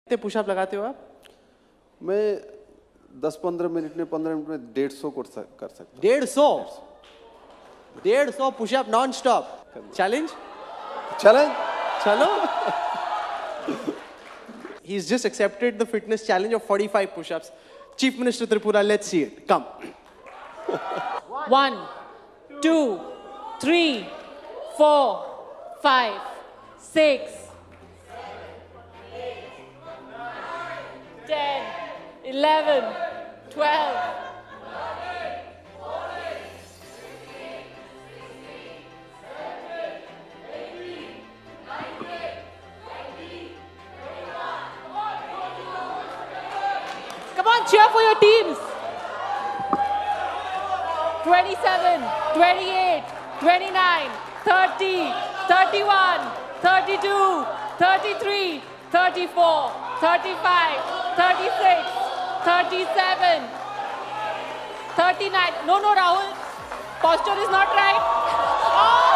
कितने पुशअप लगाते हो आप? मैं 10-15 मिनट में 15 मिनट में 150 कर सकता हूँ। 150 पुशअप नॉन स्टॉप। चैलेंज चलो He's just accepted the fitness challenge of 45 push-ups. Chief Minister Tripura, let's see it. Come. 1, 2, 3, 4, 5, 6, 10, 11, 12. Come on, cheer for your teams. 27, 28, 29, 30, 31, 32, 33, 34, 35, 36, 37, 39. No, Rahul. Posture is not right. Oh!